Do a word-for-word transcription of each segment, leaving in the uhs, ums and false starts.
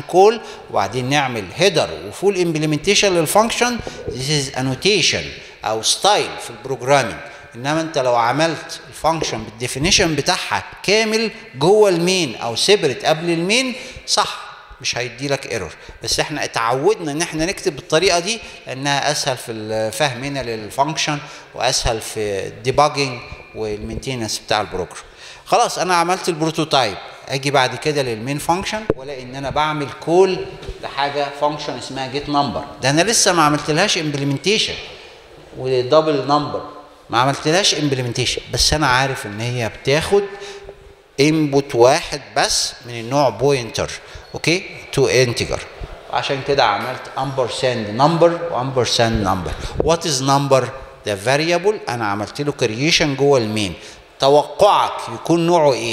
كول وبعدين نعمل هيدر وفول امبلمنتيشن للفانكشن. This is annotation او ستايل في البروجرامينج. انما انت لو عملت الفانكشن بالديفينيشن بتاعها كامل جوه المين او سيبريت قبل المين صح مش هيدي لك ايرور، بس احنا اتعودنا ان احنا نكتب بالطريقه دي لانها اسهل في فهمنا للفانكشن واسهل في الديباجنج والمينتيننس بتاع البروجرام. خلاص انا عملت البروتوتايب، اجي بعد كده للمين فانكشن والاقي ان انا بعمل كول لحاجه فانكشن اسمها جيت نمبر. ده انا لسه ما عملتلهاش امبلمنتيشن، ودبل نمبر ما عملتلهاش امبلمنتيشن، بس انا عارف ان هي بتاخد انبوت واحد بس من النوع بوينتر اوكي تو انتجر، عشان كده عملت امبرساند نمبر وامبرساند نمبر. وات از نمبر؟ ده فاريبل انا عملت له كرييشن جوه المين. توقعك يكون نوعه ايه؟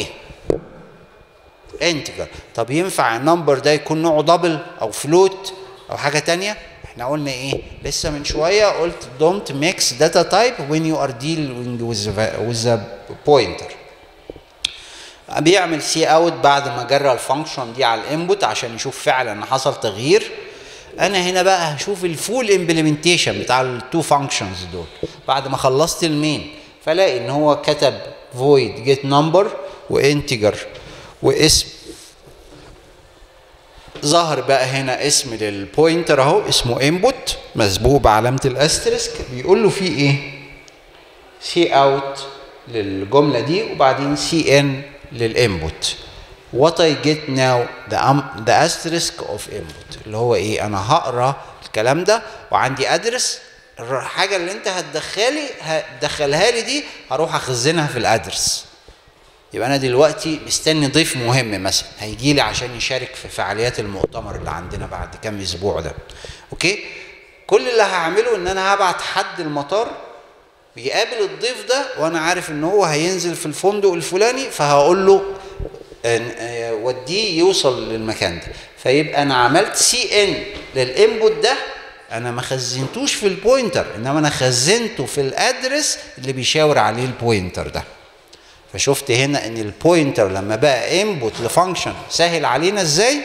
انتجر. طب ينفع النمبر ده يكون نوعه دبل او فلوت او حاجه تانية؟ احنا قلنا ايه لسه من شويه؟ قلت don't mix data type when you are dealing with with a pointer. بيعمل سي اوت بعد ما جرى الفانكشن دي على الانبوت عشان يشوف فعلا ان حصل تغيير. انا هنا بقى هشوف الفول امبلمنتيشن بتاع التو فانكشنز دول بعد ما خلصت المين، فلاقي ان هو كتب void get number وانتجر واسم. ظهر بقى هنا اسم للبوينتر اهو اسمه انبوت مسبوق بعلامه الاسترسك، بيقول له فيه ايه؟ سي اوت للجمله دي وبعدين سي ان للانبوت. what I get now the, um, the asterisk of input اللي هو ايه؟ انا هقرا الكلام ده وعندي ادرس، الحاجه اللي انت هتدخلي هتدخلها لي دي هروح اخزنها في الادرس. يبقى انا دلوقتي مستني ضيف مهم مثلا هيجي لي عشان يشارك في فعاليات المؤتمر اللي عندنا بعد كام اسبوع ده اوكي. كل اللي هعمله ان انا هبعت حد المطار بيقابل الضيف ده وانا عارف ان هو هينزل في الفندق الفلاني، فهقول له وديه يوصل للمكان ده. فيبقى انا عملت سي ان للانبوت ده، انا ما خزنتوش في البوينتر انما انا خزنته في الادرس اللي بيشاور عليه البوينتر ده. فشفت هنا ان البوينتر لما بقى انبوت لفانكشن سهل علينا ازاي.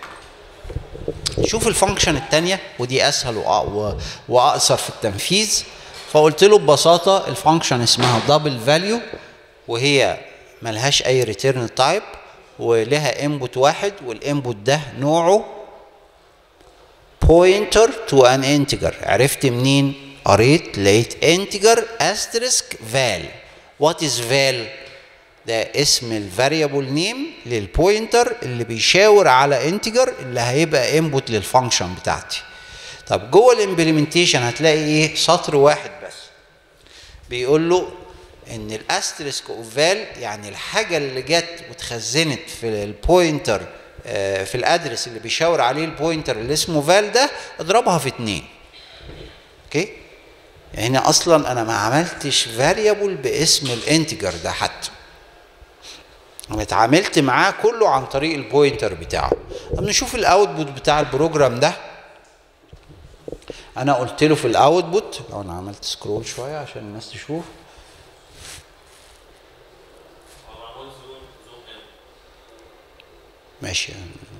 شوف الفانكشن الثانيه ودي اسهل واقصر في التنفيذ. فقلت له ببساطه الفانكشن اسمها دبل فاليو وهي ملهاش اي ريتيرن تايب ولها انبوت واحد، والانبوت ده نوعه بوينتر تو ان انتجر. عرفت منين؟ قريت لقيت انتجر استرسك فال. وات از فال؟ ده اسم الفاريبل نيم للبوينتر اللي بيشاور على انتجر اللي هيبقى انبوت للفانكشن بتاعتي. طب جوه الامبلمنتيشن هتلاقي ايه؟ سطر واحد بس بيقول له ان الاسترسك اوف فال يعني الحاجه اللي جت واتخزنت في البوينتر في الادرس اللي بيشاور عليه البوينتر اللي اسمه فال ده اضربها في اتنين. اوكي؟ يعني هنا اصلا انا ما عملتش فاريبل باسم الانتجر ده، حتى انا اتعاملت معاه كله عن طريق البوينتر بتاعه. طب نشوف الاوتبوت بتاع البروجرام ده. انا قلت له في الاوتبوت، لو انا عملت سكرول شويه عشان الناس تشوف، ماشي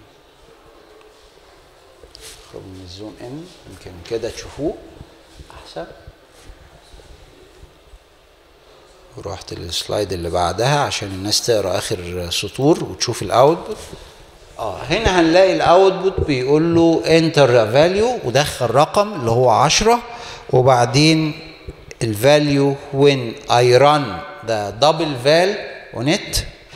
اخرج من الزوم ان يمكن كده تشوفوه احسن. ورحت للسلايد اللي بعدها عشان الناس تقرا اخر سطور وتشوف الاوتبوت. اه هنا هنلاقي الاوتبوت بيقول له انتر فاليو ودخل رقم اللي هو عشرة، وبعدين الفاليو وين اي ران ده دبل فال ونت.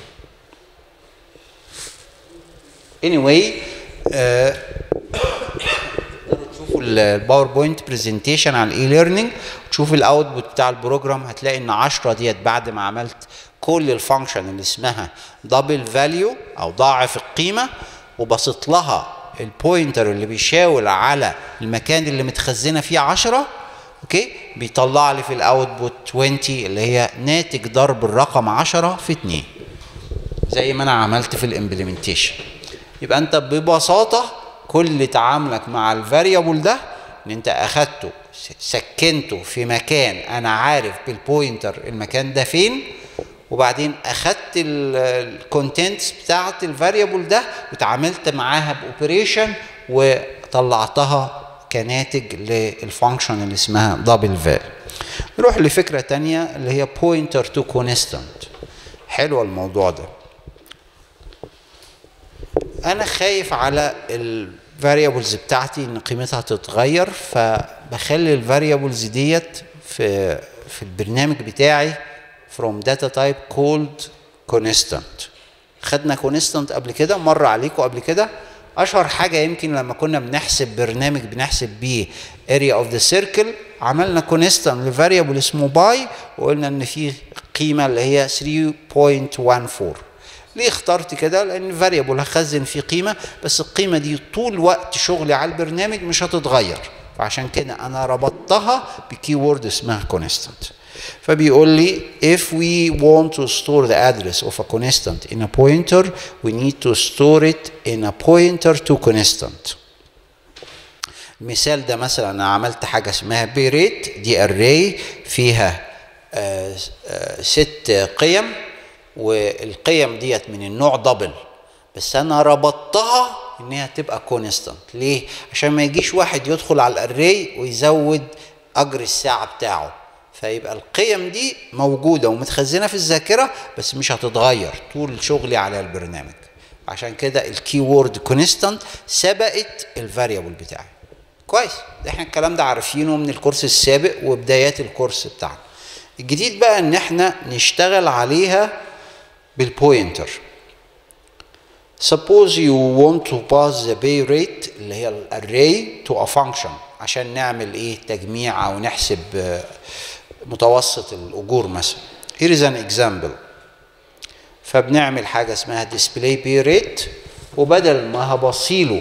anyway آه تقدروا تشوفوا الباوربوينت برزنتيشن على الاي ليرنينج وتشوف الاوتبوت بتاع البروجرام. هتلاقي ان عشرة ديت بعد ما عملت كل الفانكشن اللي اسمها دبل فاليو او ضاعف القيمه وبسط لها البوينتر اللي بيشاور على المكان اللي متخزنه فيه عشرة اوكي، بيطلع لي في الاوتبوت عشرين اللي هي ناتج ضرب الرقم عشرة في اتنين زي ما انا عملت في الامبلمنتيشن. يبقى انت ببساطه كل تعاملك مع الفاريبل ده ان انت اخدته سكنته في مكان انا عارف بالبوينتر المكان ده فين، وبعدين اخدت الكونتنتس بتاعت الفاريبل ده وتعاملت معاها باوبريشن وطلعتها كناتج للفانكشن اللي اسمها دبل فال. نروح لفكره تانية اللي هي pointer to constant. حلو الموضوع ده. انا خايف على الفاريبلز بتاعتي ان قيمتها تتغير، فبخلي الفاريبلز ديت في في البرنامج بتاعي from data type called constant. خدنا constant قبل كده، مر عليكم قبل كده. اشهر حاجه يمكن لما كنا بنحسب برنامج بنحسب بيه area of the circle، عملنا constant لفاريبل اسمه باي وقلنا ان فيه قيمه اللي هي ثلاثة فاصلة واحد أربعة. ليه اخترت كده؟ لان فاريبل هخزن فيه قيمه، بس القيمه دي طول وقت شغلي على البرنامج مش هتتغير، فعشان كده انا ربطتها بكي وورد اسمها constant. فبيقول لي if we want to store the address of a constant in a pointer we need to store it in a pointer to constant. المثال ده مثلا انا عملت حاجه اسمها بيريت، دي array فيها آه آه ست قيم، والقيم ديت من النوع دبل، بس انا ربطتها ان هي تبقى كونستانت. ليه؟ عشان ما يجيش واحد يدخل على الاري ويزود اجر الساعه بتاعه، فيبقى القيم دي موجوده ومتخزنه في الذاكره بس مش هتتغير طول شغلي على البرنامج. عشان كده الكي وورد كونستانت سبقت الفاريبل بتاعي. كويس، احنا الكلام ده عارفينه من الكورس السابق وبدايات الكورس بتاعنا. الجديد بقى ان احنا نشتغل عليها بالبوينتر. Suppose you want to pass the pay rate اللي هي الاري to a function عشان نعمل ايه؟ تجميع او نحسب متوسط الاجور مثلا. Here is an example. فبنعمل حاجه اسمها display pay rate، وبدل ما هبصيله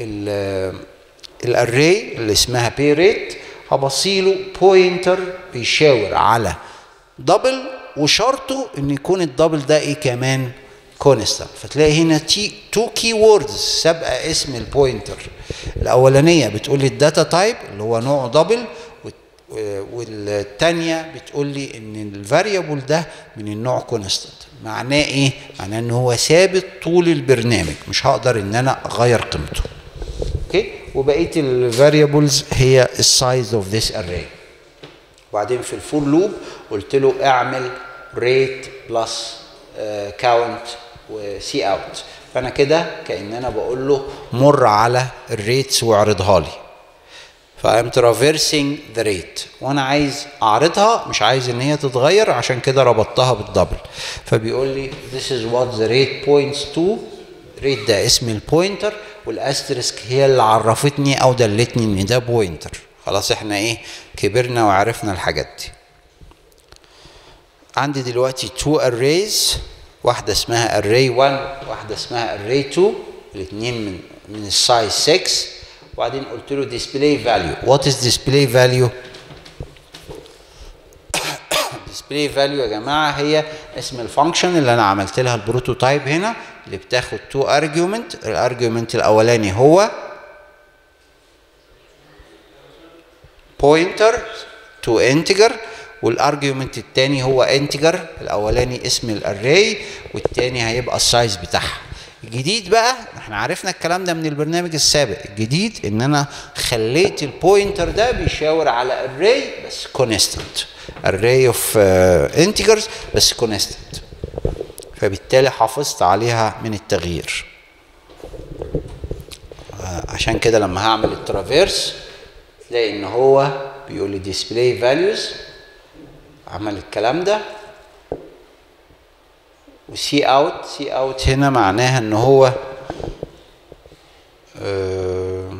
الاري اللي اسمها pay rate هبصيله بوينتر بيشاور على دبل، وشرطه ان يكون الدبل ده ايه كمان؟ كونستانت. فتلاقي هنا تي تو كي ووردز سابقه اسم البوينتر. الاولانيه بتقول لي الداتا تايب اللي هو نوع دبل، والثانيه بتقول لي ان الفاريبل ده من النوع كونستانت. معناه ايه؟ معناه ان هو ثابت طول البرنامج، مش هقدر ان انا اغير قيمته. اوكي؟ وبقيه الفاريبلز هي السايز اوف ذيس اري. وبعدين في الفور لوب قلت له اعمل ريت بلس كاونت وسي اوت. فانا كده كأن انا بقول له مر على الريتس واعرضها لي. فام ترافيرسينج ذا ريت، وانا عايز اعرضها مش عايز ان هي تتغير، عشان كده ربطتها بالدبل. فبيقول لي this is what the rate points to. ريت ده اسم البوينتر، والاسترسك هي اللي عرفتني او دلتني ان ده بوينتر. خلاص احنا ايه؟ كبرنا وعرفنا الحاجات دي. عندي دلوقتي two arrays، واحدة اسمها array one واحدة اسمها array two، الاثنين من من السايز ستة. وبعدين قلت له display value. what is display value؟ display value يا جماعة هي اسم الفانكشن اللي انا عملت لها البروتوتايب هنا، اللي بتاخد two argument. الارجيومنت الاولاني هو pointer to integer، والارجيومنت الثاني هو انتجر. الاولاني اسم الاري والثاني هيبقى السايز بتاعها. الجديد بقى، احنا عرفنا الكلام ده من البرنامج السابق، الجديد ان انا خليت البوينتر ده بيشاور على اري بس كونستانت، اري اوف انتجرز بس كونستانت، فبالتالي حافظت عليها من التغيير. عشان كده لما هعمل الترافيرس تلاقي ان هو بيقول لي display values، عمل الكلام ده. وسي اوت، سي اوت هنا معناها ان هو آه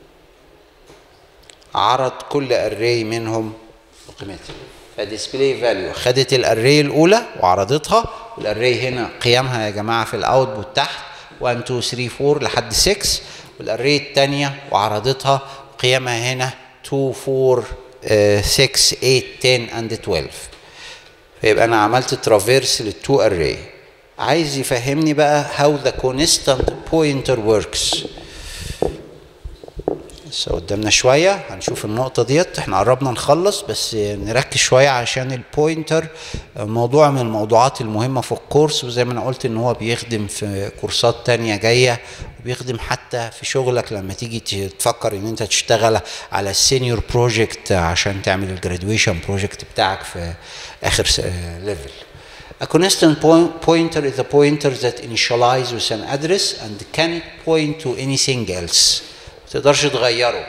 عرض كل اري منهم بقيمتها. فديسبلاي فاليو خدت الاري الاولى وعرضتها، والاري هنا قيمها يا جماعه في الاوتبوت تحت واحد اتنين تلاتة اربعة لحد ستة، والاري الثانيه وعرضتها قيمها هنا اتنين اربعة ستة تمانية عشرة and اتناشر. فيبقى انا عملت ترافيرس للتو اري. عايز يفهمني بقى how the constant pointer works. لسه قدامنا شويه هنشوف النقطه ديت، احنا قربنا نخلص بس نركز شويه عشان البوينتر موضوع من الموضوعات المهمه في الكورس، وزي ما انا قلت ان هو بيخدم في كورسات تانية جايه، وبيخدم حتى في شغلك لما تيجي تفكر ان انت تشتغل على السينيور بروجكت عشان تعمل الجرادويشن بروجكت بتاعك في اخر ليفل. A constant pointer is a pointer that initializes with an address and cannot point to anything else. ما تقدرش تغيره.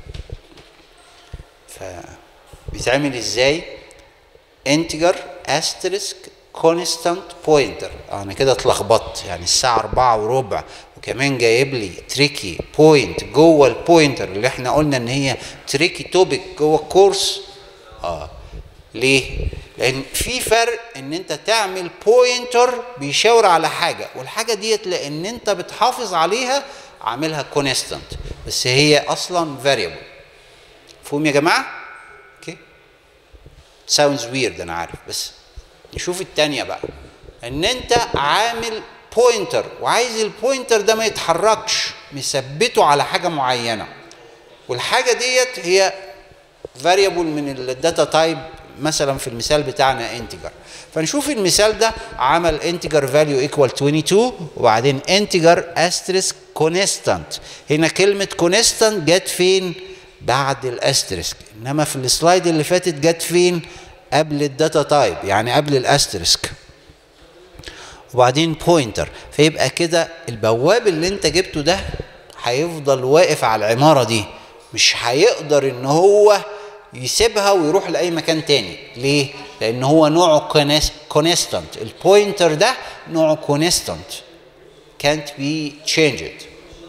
فبيتعمل ازاي؟ integer asterisk constant pointer. انا كده اتلخبطت، يعني الساعة أربعة وربع وكمان جايب لي تريكي بوينت جوه البوينتر اللي احنا قلنا ان هي تريكي توبيك جوه الكورس. اه ليه؟ لان في فرق ان انت تعمل بوينتر بيشاور على حاجه، والحاجه ديت لان انت بتحافظ عليها عاملها كونستانت بس هي اصلا فاريبل. مفهوم يا جماعه؟ اوكي ساوندز ويرد انا عارف، بس نشوف الثانيه بقى. ان انت عامل بوينتر وعايز البوينتر ده ما يتحركش، مثبته على حاجه معينه، والحاجه ديت هي فاريبل من الداتا تايب، مثلا في المثال بتاعنا انتجر. فنشوف المثال ده عمل انتجر فاليو ايكوال اتنين وعشرين وبعدين انتجر استريسك كونستانت. هنا كلمه كونستانت جت فين؟ بعد الاستريسك، انما في السلايد اللي فاتت جت فين؟ قبل الداتا تايب، يعني قبل الاستريسك. وبعدين بوينتر، فيبقى كده البواب اللي انت جبته ده هيفضل واقف على العماره دي، مش هيقدر ان هو يسيبها ويروح لاي مكان تاني. ليه؟ لان هو نوعه كونستانت، البوينتر ده نوعه كونستانت can't be changed.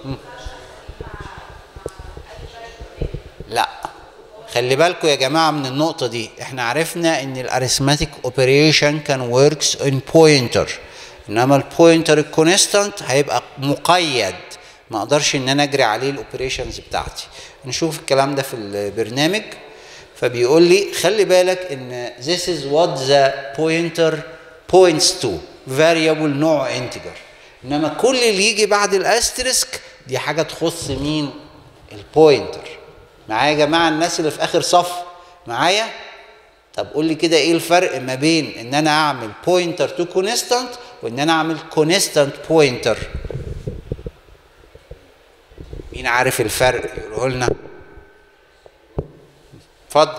لا خلي بالكم يا جماعه من النقطه دي، احنا عرفنا ان الاريثماتيك اوبريشن كان وركس ان بوينتر، انما البوينتر الكونستانت هيبقى مقيد، ما اقدرش ان انا اجري عليه الاوبريشنز بتاعتي. نشوف الكلام ده في البرنامج. فبيقول لي خلي بالك ان this is what the pointer points to variable نوع integer، انما كل اللي يجي بعد الاستريسك دي حاجه تخص مين؟ البوينتر. معايا يا جماعه الناس اللي في اخر صف معايا؟ طب قول لي كده ايه الفرق ما بين ان انا اعمل pointer to constant وان انا اعمل constant pointer؟ مين عارف الفرق يقوله لنا؟ اتفضل.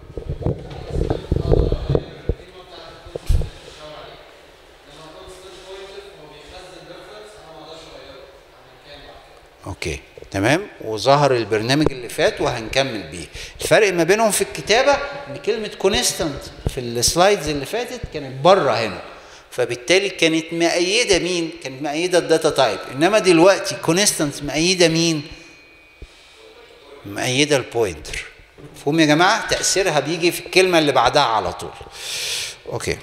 اوكي تمام، وظهر البرنامج اللي فات وهنكمل بيه. الفرق ما بينهم في الكتابه ان كلمه كونستانت في السلايدز اللي فاتت كانت بره هنا، فبالتالي كانت مؤيده مين؟ كانت مؤيده الداتا تايب، انما دلوقتي كونستانت مؤيده مين؟ مؤيده البوينتر. مفهوم يا جماعه؟ تاثيرها بيجي في الكلمه اللي بعدها على طول. اوكي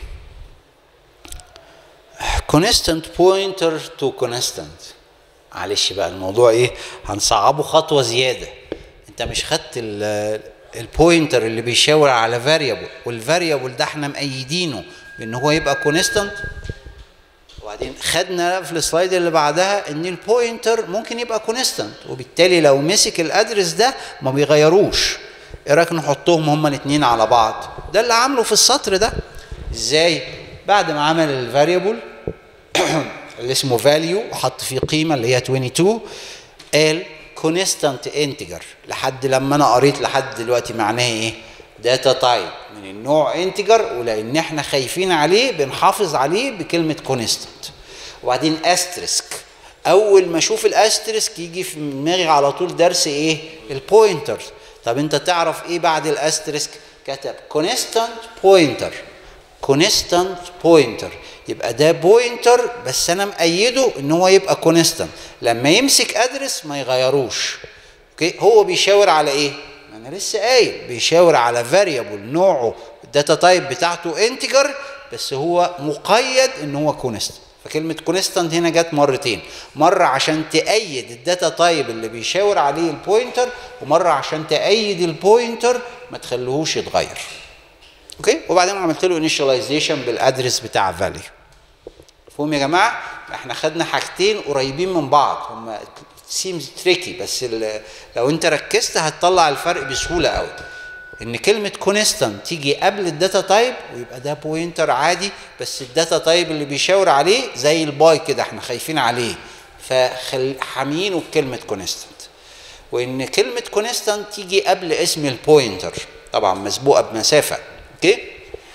constant pointer to constant. معلش بقى الموضوع ايه؟ هنصعبه خطوه زياده. انت مش خدت البوينتر اللي بيشاور على فاريبل، والفاريبل ده احنا مأيدينه بان هو يبقى كونستانت، وبعدين خدنا في السلايد اللي بعدها ان البوينتر ممكن يبقى كونستانت، وبالتالي لو مسك الادرس ده ما بيغيروش. ايه رايك نحطهم هما الاثنين على بعض؟ ده اللي عامله في السطر ده. ازاي؟ بعد ما عمل الفاريبل اللي اسمه فاليو وحط فيه قيمه اللي هي اتنين وعشرين، قال كونستانت انتجر. لحد لما انا قريت لحد دلوقتي معناه ايه؟ داتا تايب من النوع انتجر، ولان احنا خايفين عليه بنحافظ عليه بكلمه كونستانت. وبعدين استريسك، اول ما اشوف الاستريسك يجي في دماغي على طول درس ايه؟ البوينتر. طب انت تعرف ايه بعد الاستريسك؟ كتب كونستانت بوينتر، كونستانت بوينتر، يبقى ده بوينتر بس انا مأيده ان هو يبقى كونستانت، لما يمسك ادرس ما يغيروش. اوكي هو بيشاور على ايه؟ انا لسه قايل بيشاور على فاريبل نوعه الداتا تايب بتاعته انتجر بس هو مقيد ان هو كونستانت. فكلمه كونستانت هنا جت مرتين، مره عشان تأيد الداتا تايب اللي بيشاور عليه البوينتر، ومره عشان تأيد البوينتر ما تخليهوش يتغير. اوكي وبعدين عملت له انيشاليزيشن بالادرس بتاع فاليو. مفهوم يا جماعه؟ احنا خدنا حاجتين قريبين من بعض، هما سيمز تريكي، بس لو انت ركزت هتطلع الفرق بسهوله قوي. ان كلمه كونستانت تيجي قبل الداتا تايب ويبقى ده بوينتر عادي، بس الداتا تايب اللي بيشاور عليه زي الباي كده احنا خايفين عليه فحامينه بكلمه كونستانت. وان كلمه كونستانت تيجي قبل اسم البوينتر طبعا مسبوقه بمسافه، اوكي؟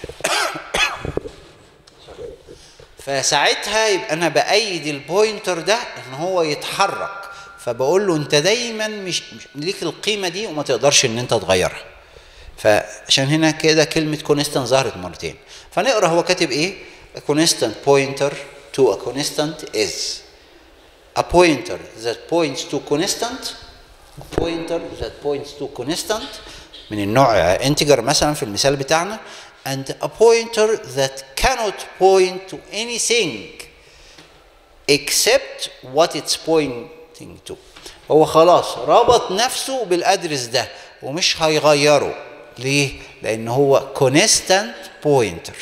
فساعتها يبقى انا بايد البوينتر ده ان هو يتحرك، فبقول له انت دايما مش, مش ليك القيمه دي وما تقدرش ان انت تغيرها. فعشان هنا كده كلمه كونستانت ظهرت مرتين. فنقرا هو كاتب ايه. A constant pointer to a constant is a pointer that points to constant a pointer that points to constant من النوع integer مثلا في المثال بتاعنا and a pointer that cannot point to anything except what it's pointing to. هو خلاص ربط نفسه بالادرس ده ومش هيغيره. ليه؟ لان هو constant pointer.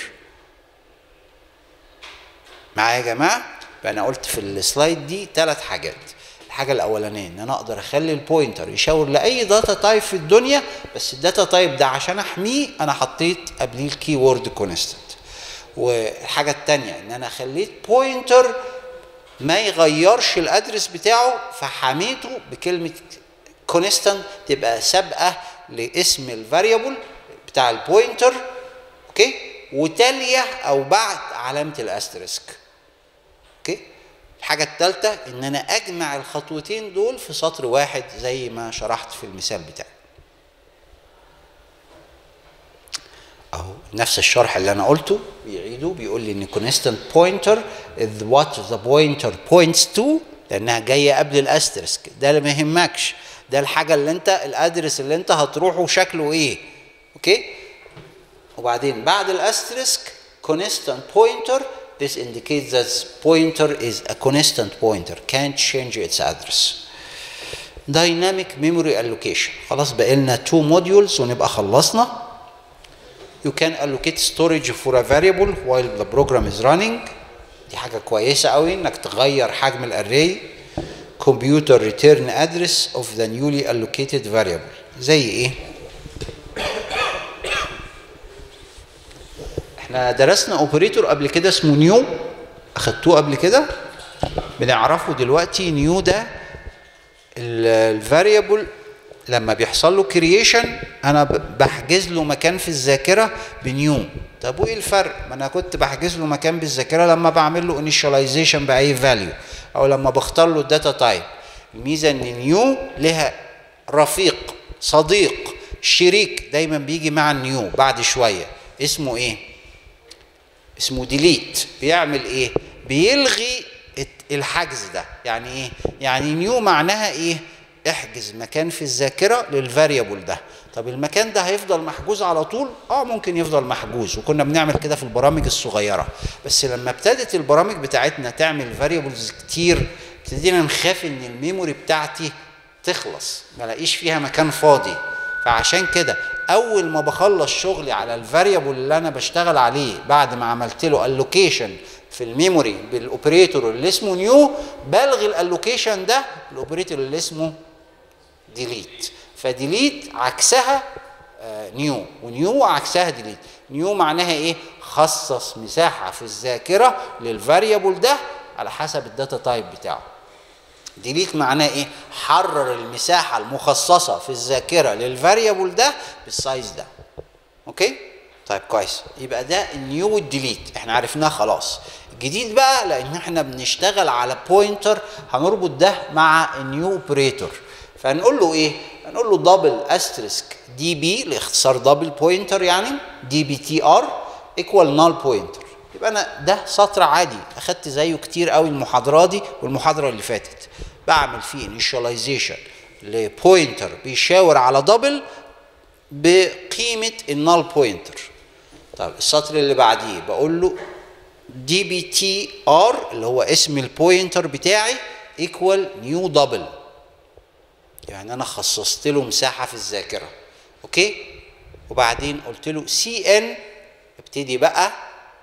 معايا يا جماعه؟ فانا قلت في السلايد دي ثلاث حاجات. الحاجه الاولانيه ان انا اقدر اخلي البوينتر يشاور لاي داتا تايب في الدنيا، بس الداتا تايب ده عشان احميه انا حطيت قبليه الكي وورد كونستانت. والحاجه الثانيه ان انا خليت بوينتر ما يغيرش الادرس بتاعه فحميته بكلمه كونستانت تبقى سابقه لاسم الفاريبل بتاع البوينتر، اوكي؟ وتاليه او بعد علامه الاسترسك، اوكي؟ الحاجة الثالثة إن أنا أجمع الخطوتين دول في سطر واحد زي ما شرحت في المثال بتاعي. أهو نفس الشرح اللي أنا قلته بيعيده، بيقول لي إن constant pointer is what the pointer points to لأنها جاية قبل الأسترسك. ده اللي ما يهمكش، ده الحاجة اللي أنت الأدرس اللي أنت هتروحه شكله إيه، أوكي؟ وبعدين بعد الأسترسك constant pointer. This indicates that pointer is a constant pointer, can't change its address. Dynamic memory allocation. خلاص بقى لنا two modules ونبقى خلصنا. You can allocate storage for a variable while the program is running. دي حاجة كويسة قوي إنك تغير حجم الأري. Computer return address of the newly allocated variable. زي إيه؟ احنا درسنا اوبريتور قبل كده اسمه نيو، اخدتوه قبل كده، بنعرفه دلوقتي. نيو ده الفاريبل لما بيحصل له كرييشن انا بحجز له مكان في الذاكره بنيو. طب وايه الفرق؟ ما انا كنت بحجز له مكان بالذاكره لما بعمل له انيشاليزيشن باي فاليو او لما بختار له الداتا تايب. الميزه ان نيو لها رفيق صديق شريك دايما بيجي مع النيو بعد شويه، اسمه ايه؟ اسمه ديليت. بيعمل ايه؟ بيلغي الحجز ده. يعني ايه؟ يعني نيو معناها ايه؟ احجز مكان في الذاكره للفاريبل ده. طب المكان ده هيفضل محجوز على طول؟ اه ممكن يفضل محجوز، وكنا بنعمل كده في البرامج الصغيره. بس لما ابتدت البرامج بتاعتنا تعمل فاريبلز كتير ابتدينا نخاف ان الميموري بتاعتي تخلص، ما الاقيش فيها مكان فاضي. فعشان كده اول ما بخلص شغلي على الفاريبل اللي انا بشتغل عليه بعد ما عملت له الوكيشن في الميموري بالاوبريتور اللي اسمه نيو، بلغي الالوكيشن ده بالاوبريتور اللي اسمه ديليت. فديليت عكسها آه نيو، ونيو عكسها ديليت. نيو معناها ايه؟ خصص مساحه في الذاكره للفاريبل ده على حسب الداتا تايب بتاعه. ديليت معناه ايه؟ حرر المساحه المخصصه في الذاكره للفاريبل ده بالسايز ده. اوكي؟ طيب كويس. يبقى ده النيو والديليت احنا عرفناه خلاص. الجديد بقى لان احنا بنشتغل على بوينتر هنربط ده مع النيو اوبريتور. فهنقول له ايه؟ هنقول له دبل استريسك دي بي لاختصار دبل بوينتر، يعني دي بي تي ار ايكوال نال بوينتر. يبقى انا ده سطر عادي اخدت زيه كتير قوي المحاضره دي والمحاضره اللي فاتت. بعمل فيه انيشاليزيشن لبوينتر بيشاور على دبل بقيمه النال بوينتر. طيب السطر اللي بعديه بقول له دي بي تي ار اللي هو اسم البوينتر بتاعي ايكوال نيو دبل، يعني انا خصصت له مساحه في الذاكره. اوكي؟ وبعدين قلت له سي ان ابتدي بقى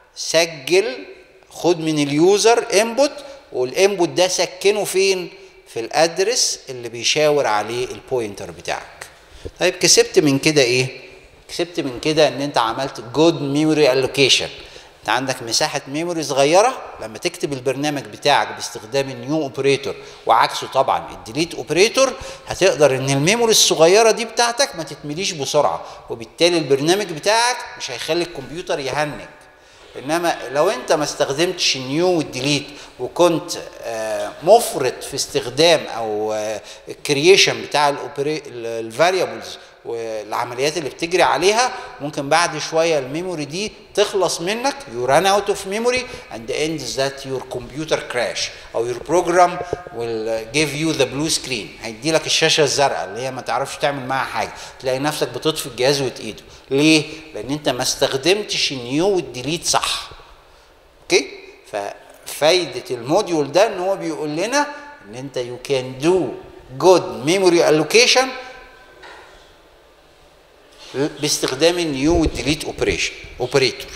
سجل، خد من اليوزر انبوت والانبوت ده سكنه فين؟ في الادرس اللي بيشاور عليه البوينتر بتاعك. طيب كسبت من كده ايه؟ كسبت من كده ان انت عملت جود ميموري الوكيشن. انت عندك مساحه ميموري صغيره، لما تكتب البرنامج بتاعك باستخدام النيو اوبريتور وعكسه طبعا الديليت اوبريتور، هتقدر ان الميموري الصغيره دي بتاعتك ما تتمليش بسرعه، وبالتالي البرنامج بتاعك مش هيخلي الكمبيوتر يهنج. انما لو انت ما استخدمتش النيو والديليت وكنت مفرط في استخدام او الكرييشن بتاع الفاريبلز والعمليات اللي بتجري عليها، ممكن بعد شويه الميموري دي تخلص منك، you run out of memory and the end is that your computer crash او your program will give you the blue screen. هيدي لك الشاشه الزرقاء اللي هي ما تعرفش تعمل معاها حاجه، تلاقي نفسك بتطفي الجهاز وتقيده. ليه؟ لان انت ما استخدمتش النيو والديليت صح. اوكي؟ ففايده الموديول ده ان هو بيقول لنا ان انت you can do good memory allocation باستخدام النيو والديليت اوبريشن اوبريتور.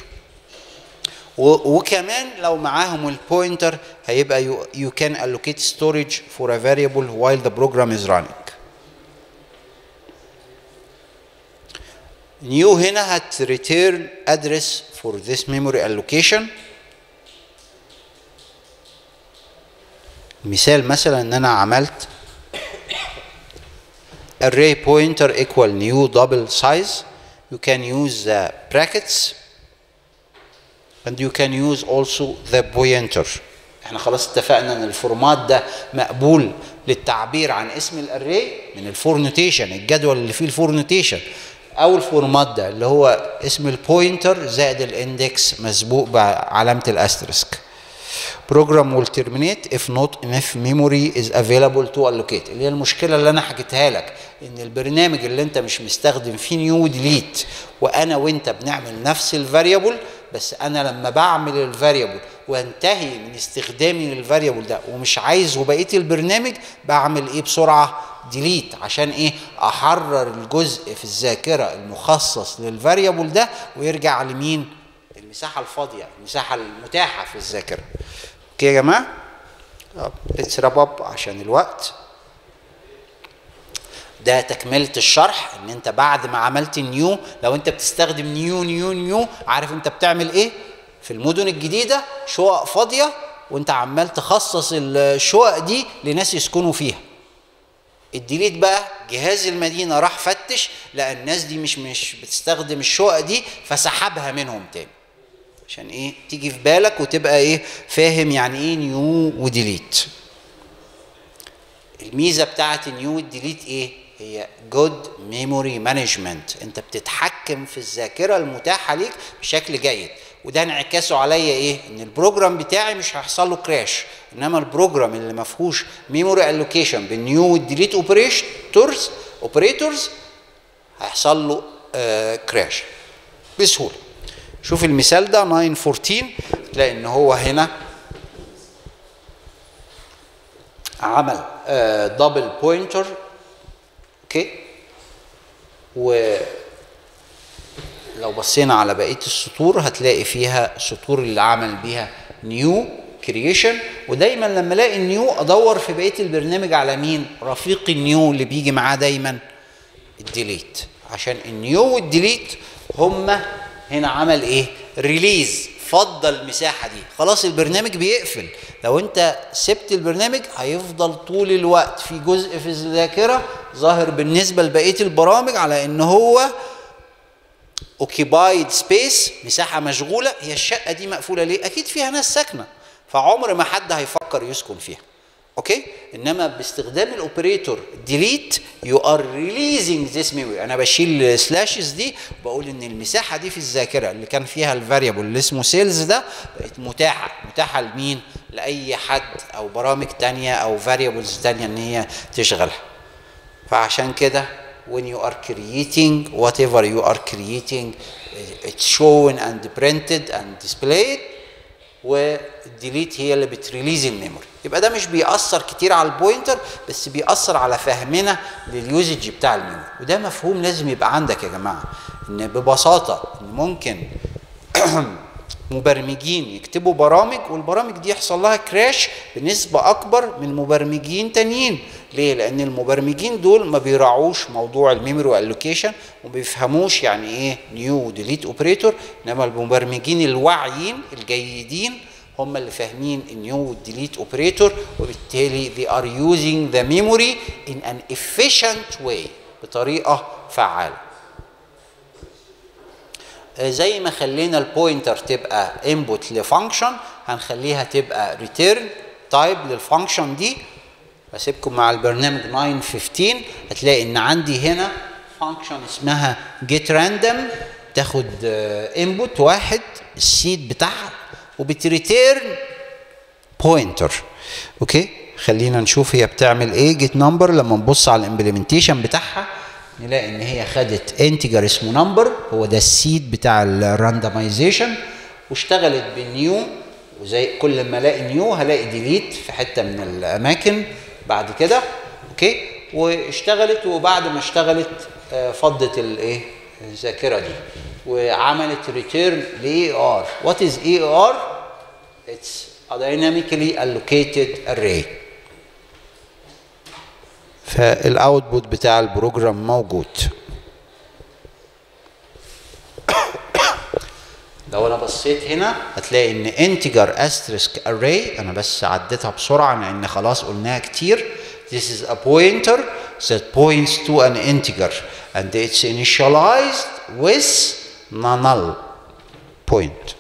وكمان لو معاهم البوينتر هيبقى you, you can allocate storage for a variable while the program is running. new هنا هت return address for this memory allocation. مثال مثلا ان انا عملت array pointer equal new double size. You can use the brackets and you can use also the pointer. احنا خلاص اتفقنا ان الفورمات ده مقبول للتعبير عن اسم الاري من الفور نوتيشن، الجدول اللي فيه الفور نوتيشن، او الفورمات ده اللي هو اسم البوينتر زائد الاندكس مسبوق بعلامه الاسترسك. program will terminate if not enough memory is available to allocate. اللي هي المشكله اللي انا حكيتها لك، ان البرنامج اللي انت مش مستخدم فيه نيو ديليت وانا وانت بنعمل نفس الفاريبل، بس انا لما بعمل الفاريبل وانتهي من استخدامي للفاريبل ده ومش عايزه بقيه البرنامج، بعمل ايه بسرعه؟ ديليت. عشان ايه؟ احرر الجزء في الذاكره المخصص للفاريبل ده ويرجع لمين؟ المساحه الفاضيه، المساحه المتاحه في الذاكره. اوكي يا جماعه؟ ليتس راب اب عشان الوقت. ده تكمله الشرح، ان انت بعد ما عملت نيو، لو انت بتستخدم نيو نيو نيو، عارف انت بتعمل ايه؟ في المدن الجديده شقق فاضيه وانت عمال تخصص الشقق دي لناس يسكنوا فيها. الديليت بقى جهاز المدينه راح فتش لقى الناس دي مش مش بتستخدم الشقق دي فسحبها منهم تاني. عشان ايه؟ تيجي في بالك وتبقى ايه؟ فاهم يعني ايه نيو وديليت. الميزه بتاعت النيو والديليت ايه؟ هي جود ميموري مانجمنت. انت بتتحكم في الذاكره المتاحه ليك بشكل جيد، وده انعكاسه عليا ايه؟ ان البروجرام بتاعي مش هيحصل له كراش، انما البروجرام اللي ما فيهوش ميموري الوكيشن بالنيو والديليت اوبريتورز اوبريتورز هيحصل له آه كراش بسهوله. شوف المثال ده تسعة أربعتاشر، تلاقي ان هو هنا عمل دبل بوينتر. اوكي، ولو بصينا على بقيه السطور هتلاقي فيها السطور اللي عمل بيها نيو كرييشن. ودايما لما الاقي النيو ادور في بقيه البرنامج على مين؟ رفيق النيو اللي بيجي معاه دايما الديليت، عشان النيو والديليت هما هنا عمل ايه؟ ريليز، فضل المساحه دي. خلاص البرنامج بيقفل، لو انت سبت البرنامج هيفضل طول الوقت في جزء في الذاكره ظاهر بالنسبه لبقيه البرامج على ان هو اوكيبايد سبيس، مساحه مشغوله. هي الشقه دي مقفوله ليه؟ اكيد فيها ناس ساكنه، فعمر ما حد هيفكر يسكن فيها. اوكي، انما باستخدام الاوبريتور ديليت يو ار ريليزنج ذيس ميموري. انا بشيل السلاشز دي وبقول ان المساحه دي في الذاكره اللي كان فيها الفاريبل اللي اسمه سيلز ده بقت متاحه. متاحه لمين؟ لاي حد او برامج ثانيه او فاريبلز ثانيه ان هي تشغلها. فعشان كده when you are creating whatever you are creating it's shown and printed and displayed، والديليت هي اللي بتريليز الميموري. يبقى ده مش بيأثر كتير على البوينتر، بس بيأثر على فهمنا لليوزج بتاع الميموري. وده مفهوم لازم يبقى عندك يا جماعه، ان ببساطه ان ممكن مبرمجين يكتبوا برامج والبرامج دي يحصل لها كراش بنسبة أكبر من مبرمجين تانيين. ليه؟ لأن المبرمجين دول ما بيراعوش موضوع الميموري واللوكيشن وما بيفهموش يعني إيه نيو ديليت أوبريتور، إنما المبرمجين الواعيين الجيدين هم اللي فاهمين النيو والديليت أوبريتور، وبالتالي they are using the memory in an efficient way بطريقة فعالة. زي ما خلينا البوينتر تبقى انبوت لفانكشن هنخليها تبقى ريتيرن تايب للفانكشن دي. بسيبكم مع البرنامج تسعة خمستاشر هتلاقي ان عندي هنا فانكشن اسمها جيت راندوم تاخد انبوت واحد السيد بتاعها وبتريتيرن بوينتر. اوكي خلينا نشوف هي بتعمل ايه. جيت نمبر لما نبص على الامبلمنتيشن بتاعها نلاقي ان هي خدت انتجر اسمه نمبر هو ده السيد بتاع الراندمايزيشن واشتغلت بالنيو، وزي كل ما الاقي نيو هلاقي ديليت في حته من الاماكن بعد كده. اوكي واشتغلت، وبعد ما اشتغلت فضت الايه الذاكره دي وعملت ريتيرن لاي ار. وات از اي ار؟ اتس a dynamically allocated array. فالاوتبوت بتاع البروجرام موجود. لو انا بصيت هنا هتلاقي ان انتجر asterisk array، انا بس عديتها بسرعه لان خلاص قلناها كتير. This is a pointer that points to an integer and it's initialized with null point.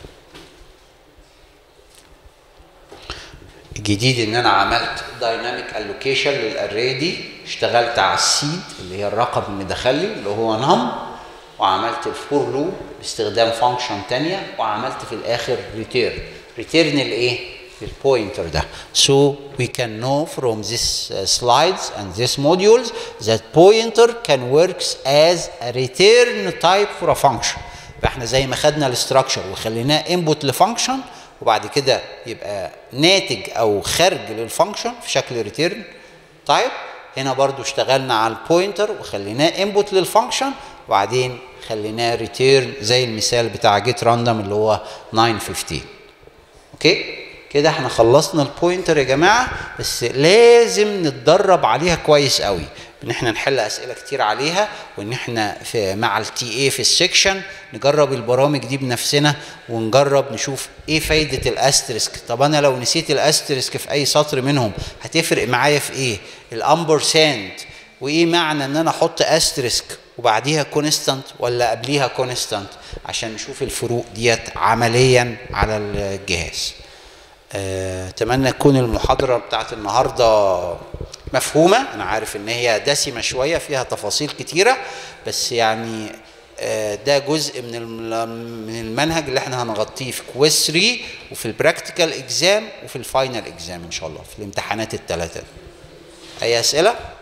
الجديد ان انا عملت دايناميك الوكيشن للاري دي، اشتغلت على السيد اللي هي الرقم اللي دخل لي اللي هو نم، وعملت الفور لوب باستخدام فانكشن ثانيه، وعملت في الاخر ريتيرن. ريتيرن الايه؟ البوينتر ده. So we can know from this uh, slides and this modules that pointer can works as a return type for a function. فاحنا زي ما خدنا الاستراكشر وخليناه انبوت لفانكشن وبعد كده يبقى ناتج او خارج للفانكشن في شكل ريتيرن تايب، هنا برضو اشتغلنا على البوينتر وخليناه انبوت للفانكشن وبعدين خليناه ريتيرن زي المثال بتاع جيت راندوم اللي هو تسعة خمستاشر. اوكي كده احنا خلصنا البوينتر يا جماعه، بس لازم نتدرب عليها كويس قوي ان احنا نحل اسئله كتير عليها، وان احنا في مع التي اي في السكشن نجرب البرامج دي بنفسنا ونجرب نشوف ايه فايده الاسترسك. طب انا لو نسيت الاسترسك في اي سطر منهم هتفرق معايا في ايه؟ الامبرساند، وايه معنى ان انا احط استرسك وبعديها كونستانت ولا قبليها كونستانت، عشان نشوف الفروق ديت عمليا على الجهاز. اتمنى أه تكون المحاضره بتاعت النهارده مفهومه. انا عارف ان هي دسمه شويه فيها تفاصيل كتيره، بس يعني أه ده جزء من من المنهج اللي احنا هنغطيه في كويز ثلاثة وفي البراكتيكال اكزام وفي الفاينل اكزام ان شاء الله في الامتحانات الثلاثه. اي اسئله؟